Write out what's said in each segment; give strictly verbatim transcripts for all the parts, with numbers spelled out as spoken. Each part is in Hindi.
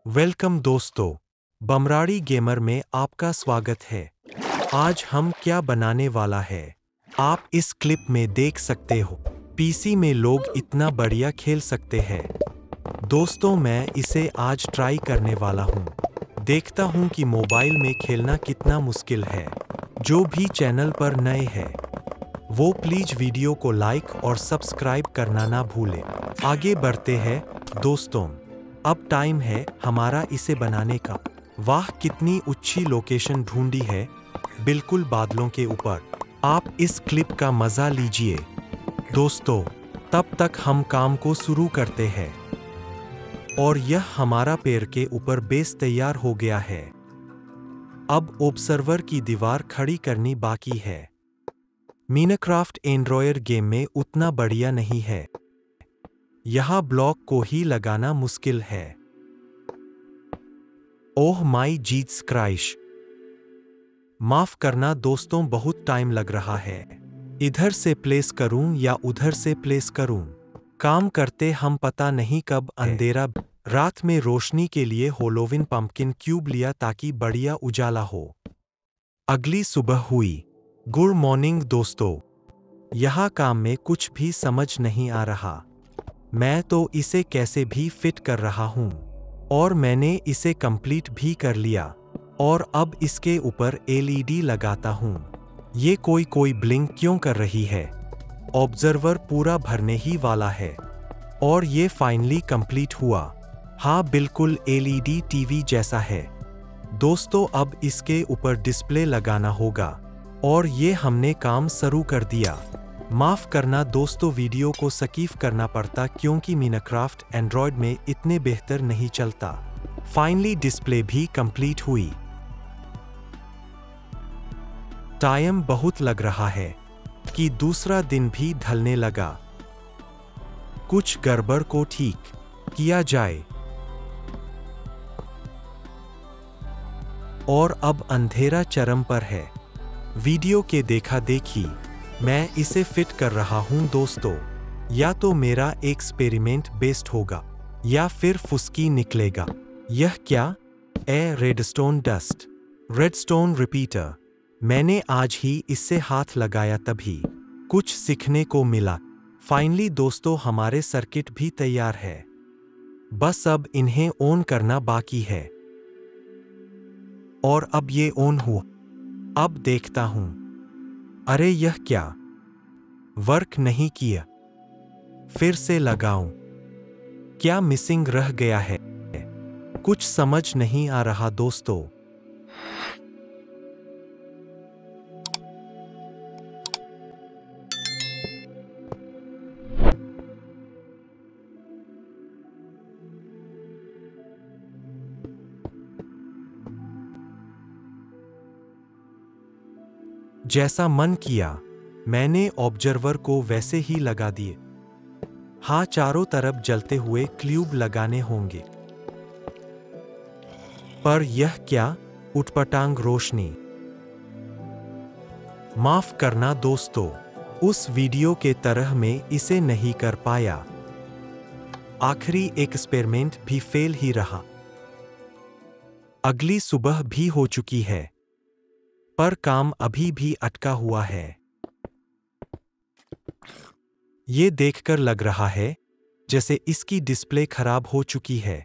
वेलकम दोस्तों, बमराड़ी गेमर में आपका स्वागत है। आज हम क्या बनाने वाला है आप इस क्लिप में देख सकते हो। पीसी में लोग इतना बढ़िया खेल सकते हैं। दोस्तों मैं इसे आज ट्राई करने वाला हूँ। देखता हूँ कि मोबाइल में खेलना कितना मुश्किल है। जो भी चैनल पर नए हैं वो प्लीज वीडियो को लाइक और सब्सक्राइब करना ना भूलें। आगे बढ़ते हैं दोस्तों, अब टाइम है हमारा इसे बनाने का। वाह कितनी अच्छी लोकेशन ढूंढी है, बिल्कुल बादलों के ऊपर। आप इस क्लिप का मजा लीजिए दोस्तों, तब तक हम काम को शुरू करते हैं। और यह हमारा पेड़ के ऊपर बेस तैयार हो गया है। अब ऑब्जर्वर की दीवार खड़ी करनी बाकी है। माइनक्राफ्ट एंड्रॉयड गेम में उतना बढ़िया नहीं है। यहाँ ब्लॉक को ही लगाना मुश्किल है। ओह माई जीसस क्राइस्ट, माफ करना दोस्तों, बहुत टाइम लग रहा है। इधर से प्लेस करूं या उधर से प्लेस करूं, काम करते हम पता नहीं कब अंधेरा। रात में रोशनी के लिए होलोविन पंपकिन क्यूब लिया ताकि बढ़िया उजाला हो। अगली सुबह हुई। गुड मॉर्निंग दोस्तों, यहाँ काम में कुछ भी समझ नहीं आ रहा। मैं तो इसे कैसे भी फिट कर रहा हूँ और मैंने इसे कंप्लीट भी कर लिया। और अब इसके ऊपर एलईडी लगाता हूँ। ये कोई कोई ब्लिंक क्यों कर रही है? ऑब्जर्वर पूरा भरने ही वाला है। और ये फाइनली कंप्लीट हुआ। हाँ बिल्कुल एलईडी टीवी जैसा है। दोस्तों अब इसके ऊपर डिस्प्ले लगाना होगा। और ये हमने काम शुरू कर दिया। माफ करना दोस्तों, वीडियो को स्किप करना पड़ता क्योंकि माइनक्राफ्ट एंड्रॉयड में इतने बेहतर नहीं चलता। फाइनली डिस्प्ले भी कंप्लीट हुई। टाइम बहुत लग रहा है कि दूसरा दिन भी ढलने लगा। कुछ गड़बड़ को ठीक किया जाए। और अब अंधेरा चरम पर है। वीडियो के देखा देखी मैं इसे फिट कर रहा हूं दोस्तों। या तो मेरा एक्सपेरिमेंट बेस्ट होगा या फिर फुसकी निकलेगा। यह क्या? A redstone dust redstone repeater. मैंने आज ही इससे हाथ लगाया तभी कुछ सीखने को मिला। फाइनली दोस्तों हमारे सर्किट भी तैयार है। बस अब इन्हें ऑन करना बाकी है। और अब ये ऑन हुआ। अब देखता हूं। अरे यह क्या? वर्क नहीं किया। फिर से लगाऊं। क्या मिसिंग रह गया है? कुछ समझ नहीं आ रहा दोस्तों। जैसा मन किया मैंने ऑब्जर्वर को वैसे ही लगा दिए। हाँ चारों तरफ जलते हुए क्यूब लगाने होंगे। पर यह क्या? उटपटांग रोशनी। माफ करना दोस्तों, उस वीडियो के तरह में इसे नहीं कर पाया। आखिरी एक्सपेरिमेंट भी फेल ही रहा। अगली सुबह भी हो चुकी है पर काम अभी भी अटका हुआ है। ये देखकर लग रहा है जैसे इसकी डिस्प्ले खराब हो चुकी है।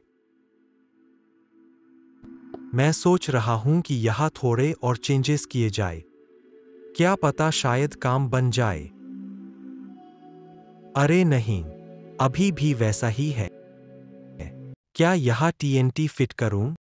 मैं सोच रहा हूं कि यहाँ थोड़े और चेंजेस किए जाए। क्या पता शायद काम बन जाए। अरे नहीं, अभी भी वैसा ही है। क्या यहाँ टीएनटी फिट करूं?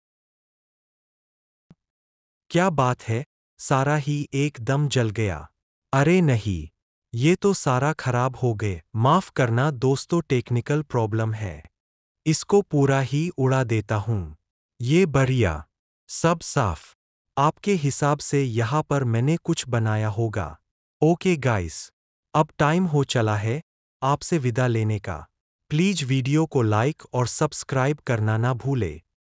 क्या बात है, सारा ही एकदम जल गया। अरे नहीं, ये तो सारा खराब हो गए। माफ करना दोस्तों, टेक्निकल प्रॉब्लम है। इसको पूरा ही उड़ा देता हूं। ये बढ़िया, सब साफ। आपके हिसाब से यहाँ पर मैंने कुछ बनाया होगा। ओके गाइस, अब टाइम हो चला है आपसे विदा लेने का। प्लीज वीडियो को लाइक और सब्सक्राइब करना ना भूले।